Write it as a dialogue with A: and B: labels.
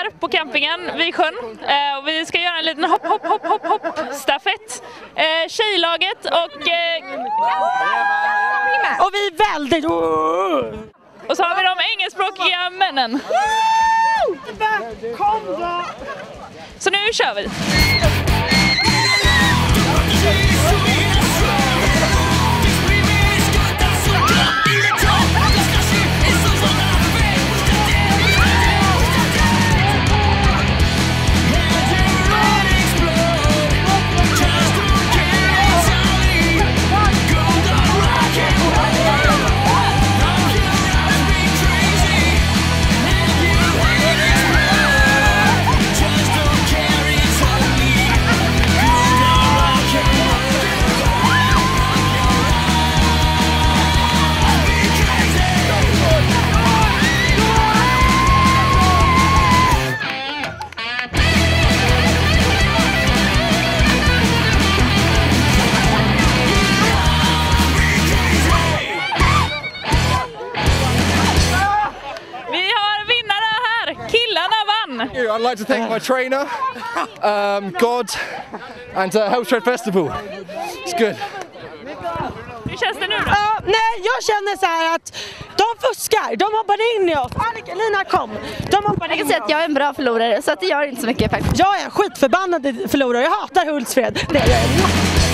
A: här på campingen vid sjön. Och vi ska göra en liten hopp stafett. Tjejlaget och
B: vi är väldigt...
A: Och så har vi de engelskspråkiga männen. Så nu kör vi!
C: I'd like to thank my trainer, God, and Hellshred Festival. It's good.
A: Hur känns det nu då?
B: Nej, jag känner så här att de fuskar, de hoppade in i oss. Annika, Lina, kom. De hoppade in.
D: Jag kan säga att jag är en bra förlorare, så att det gör inte så mycket faktiskt.
B: Jag är en skitförbannad förlorare, jag hatar Hultsfred. Det är jag.